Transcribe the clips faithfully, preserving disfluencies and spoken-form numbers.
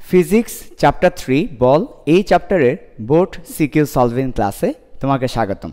Physics chapter three বল এই চ্যাপ্টারের board CQ solving ক্লাসে তোমাকে স্বাগতম।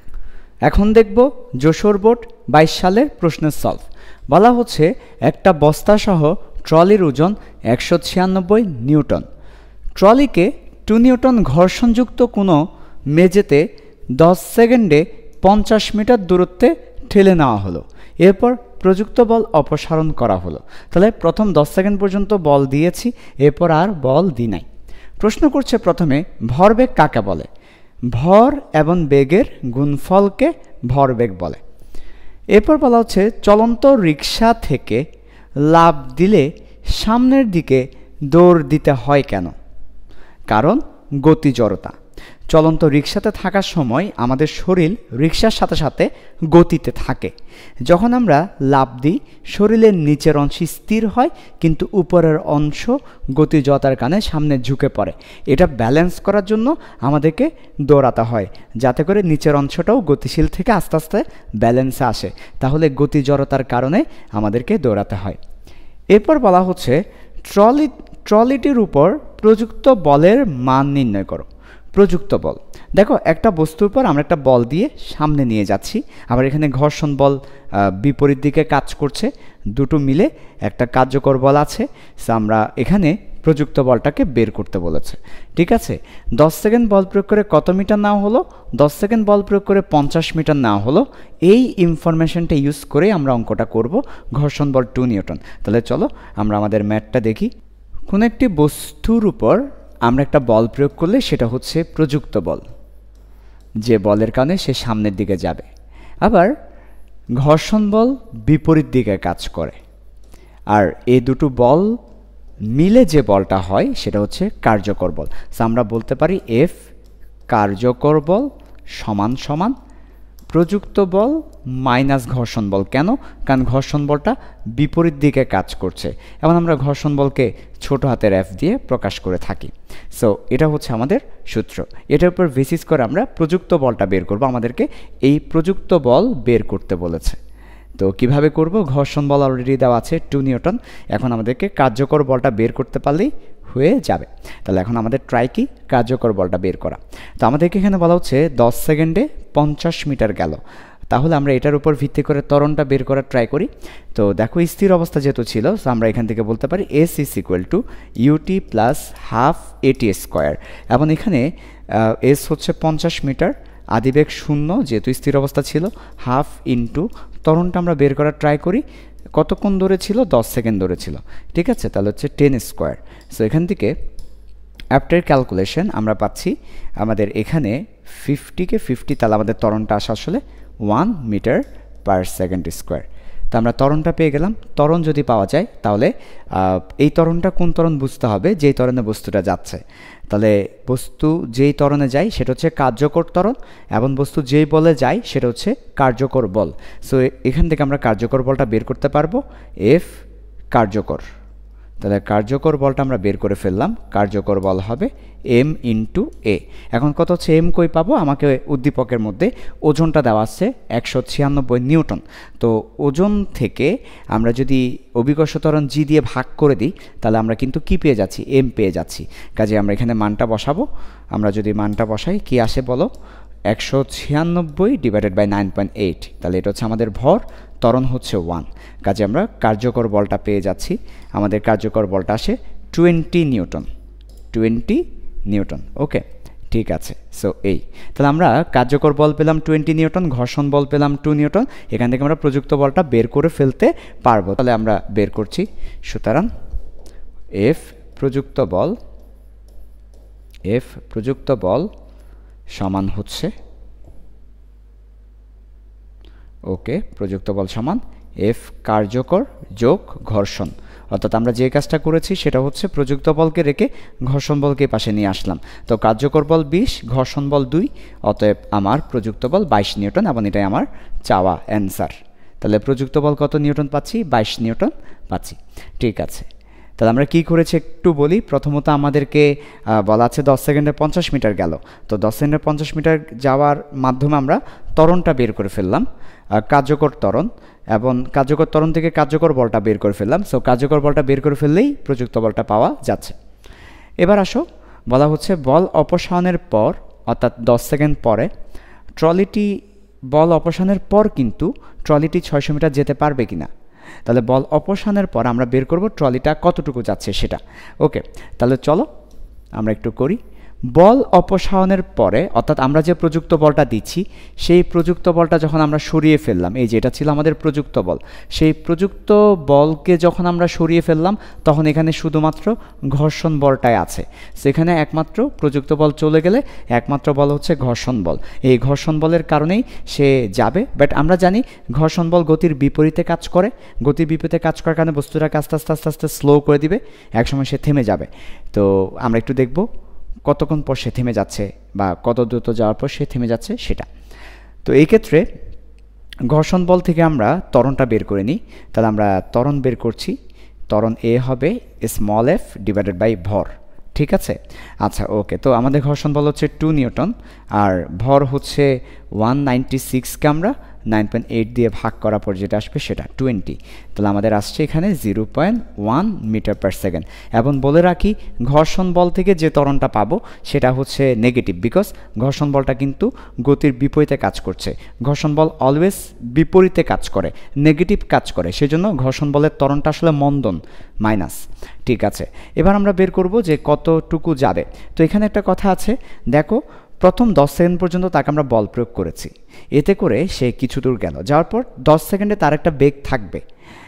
এখন দেখব যশোর বোর্ড বাইশ সালের প্রশ্নের সলভ। বলা হচ্ছে একটা বস্তাসহ ট্রলির ওজন একশো ছিয়ানব্বই নিউটন। ট্রলিকে টু নিউটন ঘর্ষণযুক্ত কোনো মেঝেতে দশ সেকেন্ডে পঞ্চাশ মিটার দূরত্বে ঠেলে নেওয়া হলো। এরপর প্রযুক্ত বল অপসারণ করা হলো। তাহলে প্রথম দশ সেকেন্ড পর্যন্ত বল দিয়েছি, এরপর আর বল দিই নাই। প্রশ্ন করছে প্রথমে ভরবেগ কাকে বলে? ভর এবং বেগের গুণফলকে ভরবেগ বলে। এরপর বলা হচ্ছে চলন্ত রিক্সা থেকে লাফ দিলে সামনের দিকে দৌড় দিতে হয় কেন? কারণ গতি জড়তা। চলন্ত রিক্সাতে থাকার সময় আমাদের শরীর রিক্সার সাথে সাথে গতিতে থাকে। যখন আমরা লাফ দিই শরীরের নিচের অংশ স্থির হয়, কিন্তু উপরের অংশ গতি জড়তার কারণে সামনে ঝুঁকে পড়ে। এটা ব্যালেন্স করার জন্য আমাদেরকে দৌড়াতে হয়, যাতে করে নিচের অংশটাও গতিশীল থেকে আস্তে আস্তে ব্যালেন্সে আসে। তাহলে গতি জড়তার কারণে আমাদেরকে দৌড়াতে হয়। এরপর বলা হচ্ছে ট্রলি ট্রলিটির উপর প্রযুক্ত বলের মান নির্ণয় করো। প্রযুক্ত বল, দেখো একটা বস্তুর উপর আমরা একটা বল দিয়ে সামনে নিয়ে যাচ্ছি, আবার এখানে ঘর্ষণ বল বিপরীত দিকে কাজ করছে, দুটো মিলে একটা কার্যকর বল আছে। আমরা এখানে প্রযুক্ত বলটাকে বের করতে বলেছে। ঠিক আছে, দশ সেকেন্ড বল প্রয়োগ করে কত মিটার নেওয়া হলো? দশ সেকেন্ড বল প্রয়োগ করে পঞ্চাশ মিটার নেওয়া হলো। এই ইনফরমেশনটা ইউজ করে আমরা অঙ্কটা করব। ঘর্ষণ বল টু নিউটন। তাহলে চলো আমরা আমাদের ম্যাথটা দেখি। কোনো একটি বস্তুর উপর আমরা একটা বল প্রয়োগ করলে সেটা হচ্ছে প্রযুক্ত বল, যে বলের কারণে সে সামনের দিকে যাবে। আবার ঘর্ষণ বল বিপরীত দিকে কাজ করে। আর এই দুটো বল মিলে যে বলটা হয় সেটা হচ্ছে কার্যকর বল। আমরা বলতে পারি এফ কার্যকর বল সমান সমান প্রযুক্ত বল মাইনাস ঘর্ষণ বল। কেন? কারণ ঘর্ষণ বলটা বিপরীত দিকে কাজ করছে, এবং আমরা ঘর্ষণ বলকে ছোট হাতের এফ দিয়ে প্রকাশ করে থাকি। সো এটা হচ্ছে আমাদের সূত্র। এটার উপর বেসিস করে আমরা প্রযুক্ত বলটা বের করব। আমাদেরকে এই প্রযুক্ত বল বের করতে বলেছে। তো কিভাবে করব? ঘর্ষণ বল অলরেডি দেওয়া আছে টু নিউটন। এখন আমাদেরকে কার্যকর বলটা বের করতে পারলেই হয়ে যাবে। তাহলে এখন আমাদের ট্রাই কি? কার্যকর বলটা বের করা। তো আমাদেরকে এখানে বলা হচ্ছে দশ সেকেন্ডে পঞ্চাশ মিটার গেল। তাহলে আমরা এটার উপর ভিত্তি করে ত্বরণটা বের করার ট্রাই করি। তো দেখো স্থির অবস্থা যেহেতু ছিল, তো আমরা এখান থেকে বলতে পারি S is equal to UT plus half AT square. এবং এখানে এস হচ্ছে পঞ্চাশ মিটার, আদিবেগ শূন্য যেহেতু স্থির অবস্থা ছিল, হাফ ইন্টু ত্বরণটা আমরা বের করার ট্রাই করি। কতক্ষণ ধরে ছিল? দশ সেকেন্ড ধরে ছিল। ঠিক আছে, তাহলে হচ্ছে টেন স্কোয়ার। সো এখান থেকে আফটার ক্যালকুলেশন আমরা পাচ্ছি আমাদের এখানে ফিফটিকে ফিফটি, তাহলে আমাদের ত্বরণটা আসা আসলে one metre per second square. তো আমরা ত্বরণটা পেয়ে গেলাম। ত্বরণ যদি পাওয়া যায় তাহলে এই ত্বরণটা কোন ত্বরণ বুঝতে হবে, যেই ত্বরণে বস্তুটা যাচ্ছে। তাহলে বস্তু যেই ত্বরণে যায় সেটা হচ্ছে কার্যকর ত্বরণ, এবং বস্তু যেই বলে যায় সেটা হচ্ছে কার্যকর বল। সো এখান থেকে আমরা কার্যকর বলটা বের করতে পারবো। এফ কার্যকর, তাহলে কার্যকর বলটা আমরা বের করে ফেললাম। কার্যকর বল হবে এম ইন্টু এ। এখন কত হচ্ছে? এম কই পাবো? আমাকে উদ্দীপকের মধ্যে ওজনটা দেওয়া আছে একশো ছিয়ানব্বই নিউটন। তো ওজন থেকে আমরা যদি অভিকর্ষ ত্বরণ জি দিয়ে ভাগ করে দিই তাহলে আমরা কিন্তু কি পেয়ে যাচ্ছি? এম পেয়ে যাচ্ছি। কাজে আমরা এখানে মানটা বসাবো। আমরা যদি মানটা বসাই কি আসে বলো? একশো ছিয়ানব্বই divided by nine point eight. তাহলে এটা হচ্ছে আমাদের ভর, ত্বরণ হচ্ছে ওয়ান। কাজে আমরা কার্যকর বলটা পেয়ে যাচ্ছি। আমাদের কার্যকর বলটা আসে twenty newton. Twenty newton. Okay, ঠিক আছে। সো এই তাহলে আমরা কার্যকর বল পেলাম টোয়েন্টি নিউটন, ঘর্ষণ বল পেলাম টু নিউটন। এখান থেকে আমরা প্রযুক্ত বলটা বের করে ফেলতে পারবো। তাহলে আমরা বের করছি। সুতরাং এফ প্রযুক্ত বল, এফ প্রযুক্ত বল সমান হচ্ছে, ওকে, প্রযুক্ত বল সমান এফ কার্যকর যোগ ঘর্ষণ। অর্থাৎ আমরা যে কাজটা করেছি সেটা হচ্ছে প্রযুক্ত বলকে রেখে ঘর্ষণ বলকে পাশে নিয়ে আসলাম। তো কার্যকর বল বিশ, ঘর্ষণ বল দুই, অতএব আমার প্রযুক্ত বল বাইশ নিউটন, এবং এটাই আমার চাওয়া অ্যান্সার। তাহলে প্রযুক্ত বল কত নিউটন পাচ্ছি? বাইশ নিউটন পাচ্ছি। ঠিক আছে, তাহলে আমরা কী করেছি একটু বলি। প্রথমত আমাদেরকে বলা আছে দশ সেকেন্ডে পঞ্চাশ মিটার গেল। তো দশ সেকেন্ডে পঞ্চাশ মিটার যাওয়ার মাধ্যমে আমরা ত্বরণটা বের করে ফেললাম, কার্যকর ত্বরণ, এবং কার্যকর ত্বরণ থেকে কার্যকর বলটা বের করে ফেললাম। সো কার্যকর বলটা বের করে ফেললেই প্রযুক্ত বলটা পাওয়া যাচ্ছে। এবার আসো, বলা হচ্ছে বল অপসারণের পর অর্থাৎ দশ সেকেন্ড পরে ট্রলিটি বল অপসারণের পর কিন্তু ট্রলিটি ছয়শো মিটার যেতে পারবে কিনা। তাহলে বল অপসারণের পর আমরা বের করব ট্রলিটা কতটুকু যাচ্ছে সেটা। ওকে, তাহলে চলো আমরা একটু করি। বল অপসারণের পরে অর্থাৎ আমরা যে প্রযুক্ত বলটা দিচ্ছি সেই প্রযুক্ত বলটা যখন আমরা সরিয়ে ফেললাম, এই যে এটা ছিল আমাদের প্রযুক্ত বল, সেই প্রযুক্ত বলকে যখন আমরা সরিয়ে ফেললাম তখন এখানে শুধুমাত্র ঘর্ষণ বলটাই আছে। সেখানে একমাত্র প্রযুক্ত বল চলে গেলে একমাত্র বল হচ্ছে ঘর্ষণ বল। এই ঘর্ষণ বলের কারণেই সে যাবে। বাট আমরা জানি ঘর্ষণ বল গতির বিপরীতে কাজ করে। গতির বিপরীতে কাজ করার কারণে বস্তুটাকে আস্তে আস্তে আস্তে আস্তে স্লো করে দিবে, একসময় সে থেমে যাবে। তো আমরা একটু দেখব কতক্ষণ পর সে থেমে যাচ্ছে বা কত দ্রুত যাওয়ার পর সে থেমে যাচ্ছে সেটা। তো এই ক্ষেত্রে ঘর্ষণ বল থেকে আমরা ত্বরণটা বের করে নিই। তাহলে আমরা ত্বরণ বের করছি। ত্বরণ এ হবে স্মল এফ ডিভাইডেড বাই ভর, ঠিক আছে। আচ্ছা ওকে, তো আমাদের ঘর্ষণ বল হচ্ছে টু নিউটন আর ভর হচ্ছে ওয়ান নাইনটি সিক্সকে আমরা নাইন পয়েন্ট এইট দিয়ে ভাগ করার পর যেটা আসবে সেটা টোয়েন্টি। তাহলে আমাদের আসছে এখানে zero point one metre per second. এবং বলে রাখি ঘর্ষণ বল থেকে যে ত্বরণটা পাবো সেটা হচ্ছে নেগেটিভ, বিকজ ঘর্ষণ বলটা কিন্তু গতির বিপরীতে কাজ করছে। ঘর্ষণ বল অলওয়েজ বিপরীতে কাজ করে, নেগেটিভ কাজ করে, সেজন্য ঘর্ষণ বলের ত্বরণটা আসলে মন্দন, মাইনাস। ঠিক আছে, এবার আমরা বের করব যে কতটুকু যাবে। তো এখানে একটা কথা আছে, দেখো প্রথম দশ সেকেন্ড পর্যন্ত তাকে আমরা বল প্রয়োগ করেছি, এতে করে সে কিছু দূর গেল, যাওয়ার পর দশ সেকেন্ডে তার একটা বেগ থাকবে,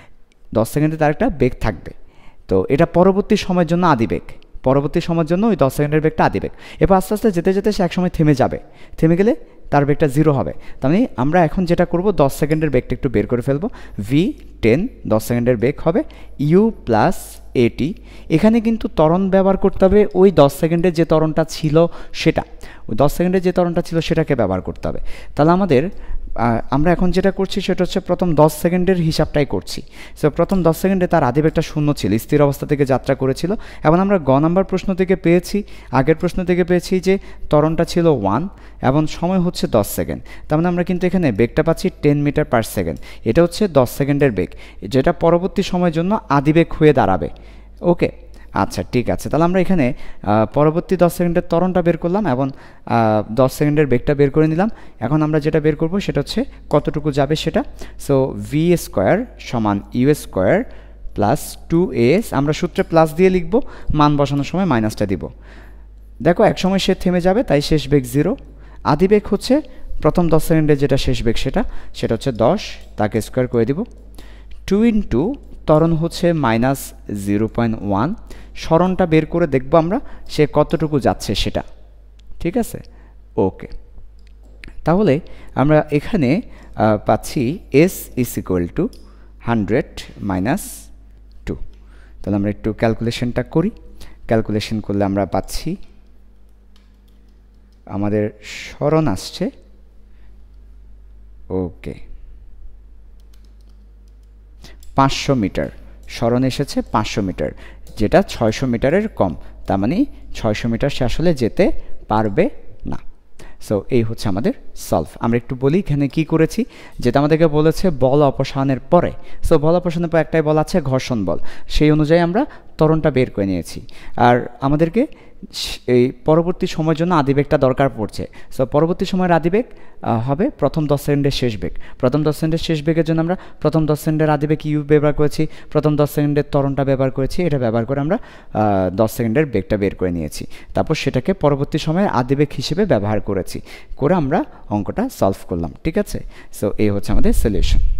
দশ সেকেন্ডে তার একটা বেগ থাকবে। তো এটা পরবর্তী সময়ের জন্য আদিবেগ, পরবর্তী সময়ের জন্য ওই দশ সেকেন্ডের বেগটা আদিবেগ। এরপর আস্তে আস্তে যেতে যেতে সে একসময় থেমে যাবে, থেমে গেলে তার বেগটা জিরো হবে। তার মানে আমরা এখন যেটা করব দশ সেকেন্ডের বেগটা একটু বের করে ফেলবো। ভি টেন দশ সেকেন্ডের বেগ হবে ইউ প্লাস এটি। এখানে কিন্তু ত্বরণ ব্যবহার করতে হবে ওই দশ সেকেন্ডের যে ত্বরণটা ছিল সেটা, ওই দশ সেকেন্ডের যে ত্বরণটা ছিল সেটাকে ব্যবহার করতে হবে। তাহলে আমাদের আমরা এখন যেটা করছি সেটা হচ্ছে প্রথম দশ সেকেন্ডের হিসাবটাই করছি। সো প্রথম দশ সেকেন্ডে তার আদিবেগটা শূন্য ছিল, স্থির অবস্থা থেকে যাত্রা করেছিল। এবং আমরা গ নাম্বার প্রশ্ন থেকে পেয়েছি, আগের প্রশ্ন থেকে পেয়েছি যে ত্বরণটা ছিল ওয়ান এবং সময় হচ্ছে দশ সেকেন্ড। তার মানে আমরা কিন্তু এখানে বেগটা পাচ্ছি টেন মিটার পার সেকেন্ড। এটা হচ্ছে দশ সেকেন্ডের বেগ, যেটা পরবর্তী সময়ের জন্য আদিবেগ হয়ে দাঁড়াবে। ওকে, আচ্ছা ঠিক আছে। তাহলে আমরা এখানে পরবর্তী দশ সেকেন্ডের ত্বরণটা বের করলাম এবং দশ সেকেন্ডের বেগটা বের করে নিলাম। এখন আমরা যেটা বের করব সেটা হচ্ছে কতটুকু যাবে সেটা। সো ভি স্কোয়ার সমান U square plus two S, আমরা সূত্রে প্লাস দিয়ে লিখব, মান বসানোর সময় মাইনাসটা দিব। দেখো এক সময় সে থেমে যাবে, তাই শেষ বেগ জিরো। আদিবেগ হচ্ছে প্রথম দশ সেকেন্ডে যেটা শেষ বেগ সেটা সেটা হচ্ছে দশ, তাকে স্কোয়ার করে দিব। টু ইন্টু ত্বরণ হচ্ছে মাইনাস জিরো পয়েন্ট ওয়ান। সরণটা বের করে দেখব আমরা সে কতটুকু যাচ্ছে সেটা, ঠিক আছে। ওকে, তাহলে আমরা এখানে পাচ্ছি S is equal to hundred minus two. তাহলে আমরা একটু ক্যালকুলেশনটা করি। ক্যালকুলেশন করলে আমরা পাচ্ছি আমাদের সরণ আসছে ওকে পাঁচশো মিটার। সরণ এসেছে পাঁচশো মিটার, যেটা ছয়শো মিটারের কম। তার মানে ছয়শো মিটার সে আসলে যেতে পারবে না। সো এই হচ্ছে আমাদের সলভ। আমরা একটু বলি এখানে কি করেছি, যেটা আমাদেরকে বলেছে বল অপসারণের পরে। সো বল অপসারণের পর একটাই বল আছে ঘর্ষণ বল, সেই অনুযায়ী আমরা ত্বরণটা বের করে নিয়েছি। আর আমাদেরকে এই পরবর্তী সময়ের জন্য আদিবেগটা দরকার পড়ছে। সো পরবর্তী সময়ের আদিবেগ হবে প্রথম দশ সেকেন্ডের শেষ বেগ। প্রথম দশ সেকেন্ডের শেষ বেগের জন্য আমরা প্রথম দশ সেকেন্ডের আদিবেগ ইউ ব্যবহার করেছি, প্রথম দশ সেকেন্ডের ত্বরণটা ব্যবহার করেছি। এটা ব্যবহার করে আমরা দশ সেকেন্ডের বেগটা বের করে নিয়েছি, তারপর সেটাকে পরবর্তী সময়ের আদিবেগ হিসেবে ব্যবহার করেছি, করে আমরা অঙ্কটা সলভ করলাম। ঠিক আছে, সো এই হচ্ছে আমাদের সলিউশন।